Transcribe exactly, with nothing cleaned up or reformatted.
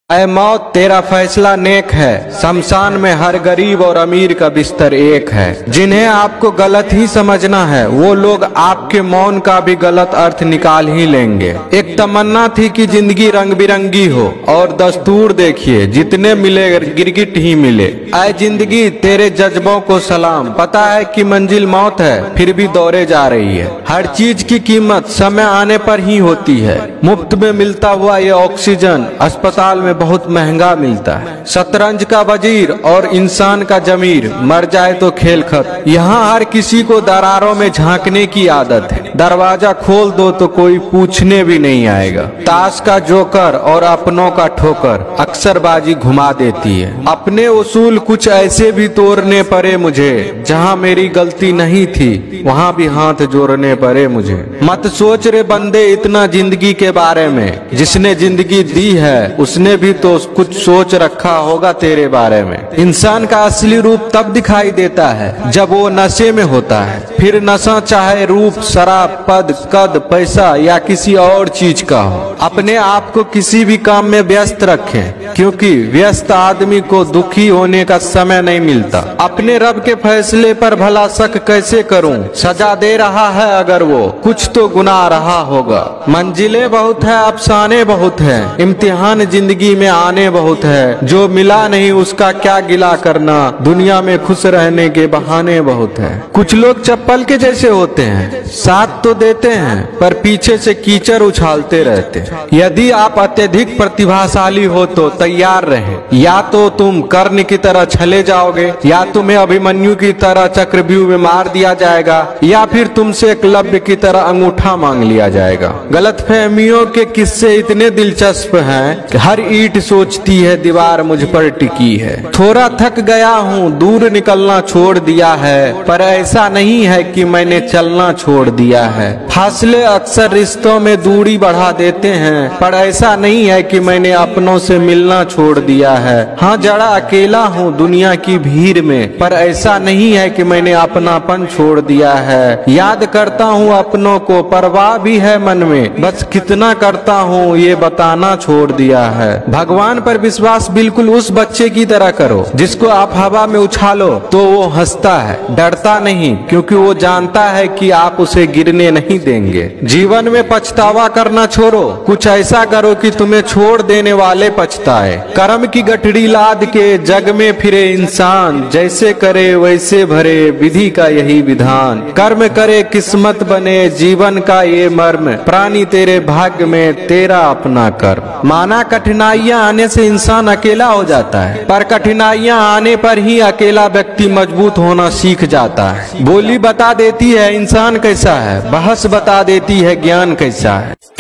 ऐ मौत तेरा फैसला नेक है, शमशान में हर गरीब और अमीर का बिस्तर एक है। जिन्हें आपको गलत ही समझना है वो लोग आपके मौन का भी गलत अर्थ निकाल ही लेंगे। एक तमन्ना थी कि जिंदगी रंग बिरंगी हो और दस्तूर देखिए जितने मिले गिरगिट ही मिले। ऐ जिंदगी तेरे जज्बों को सलाम, पता है कि मंजिल मौत है फिर भी दौड़े जा रही है। हर चीज की कीमत समय आने पर ही होती है। मुफ्त में मिलता हुआ ये ऑक्सीजन अस्पताल में बहुत महंगा मिलता है। शतरंज का वजीर और इंसान का जमीर, मर जाए तो खेल खत्म। यहाँ हर किसी को दरारों में झांकने की आदत है। दरवाजा खोल दो तो कोई पूछने भी नहीं आएगा। ताश का जोकर और अपनों का ठोकर अक्सर बाजी घुमा देती है। अपने उसूल कुछ ऐसे भी तोड़ने पड़े मुझे, जहाँ मेरी गलती नहीं थी वहाँ भी हाथ जोड़ने पड़े मुझे। मत सोच रे बंदे इतना जिंदगी के बारे में, जिसने जिंदगी दी है उसने भी तो कुछ सोच रखा होगा तेरे बारे में। इंसान का असली रूप तब दिखाई देता है जब वो नशे में होता है। फिर नशा चाहे रूप, शराब, पद, कद, पैसा या किसी और चीज का हो। अपने आप को किसी भी काम में व्यस्त रखें, क्योंकि व्यस्त आदमी को दुखी होने का समय नहीं मिलता। अपने रब के फैसले पर भला शक कैसे करूं? सजा दे रहा है अगर वो, कुछ तो गुनाह रहा होगा। मंजिलें बहुत है, अफसाने बहुत है, इम्तिहान जिंदगी में आने बहुत है। जो मिला नहीं उसका क्या गिला करना, दुनिया में खुश रहने के बहाने बहुत है। कुछ लोग चप्पल के जैसे होते हैं, साथ तो देते हैं पर पीछे से कीचड़ उछालते रहते हैं। यदि आप अत्यधिक प्रतिभाशाली हो तो तैयार रहें, या तो तुम कर्ण की तरह छले जाओगे, या तुम्हें अभिमन्यु की तरह चक्रव्यूह में मार दिया जाएगा, या फिर तुमसे एकलव्य की तरह अंगूठा मांग लिया जाएगा। गलतफहमियों के किस्से इतने दिलचस्प हैं कि हर ईंट सोचती है दीवार मुझ पर टिकी है। थोड़ा थक गया हूँ, दूर निकलना छोड़ दिया है, पर ऐसा नहीं है कि मैंने चलना छोड़ दिया है। फासले अक्सर रिश्तों में दूरी बढ़ा देते हैं, पर ऐसा नहीं है कि मैंने अपनों से मिलना छोड़ दिया है। हाँ, जरा अकेला हूँ दुनिया की भीड़ में, पर ऐसा नहीं है कि मैंने अपनापन छोड़ दिया है। याद करता हूँ अपनों को, परवाह भी है मन में, बस कितना करता हूँ ये बताना छोड़ दिया है। भगवान पर विश्वास बिल्कुल उस बच्चे की तरह करो जिसको आप हवा में उछालो तो वो हंसता है, डरता नहीं, क्योंकि वो जानता है कि आप उसे गिरने नहीं देंगे। जीवन में पछतावा करना छोड़ो, कुछ ऐसा करो कि तुम्हें छोड़ देने वाले पछताए। कर्म की गठड़ी लाद के जग में फिरे इंसान, जैसे करे वैसे भरे विधि का यही विधान। कर्म करे किस्मत बने जीवन का ये मर्म, प्राणी तेरे भाग्य में तेरा अपना कर्म। माना कठिनाइयां आने से इंसान अकेला हो जाता है, पर कठिनाइयां आने पर ही अकेला व्यक्ति मजबूत होना सीख जाता है। बोली बता देती है इंसान कैसा है, बहस बता देती है ज्ञान कैसा है।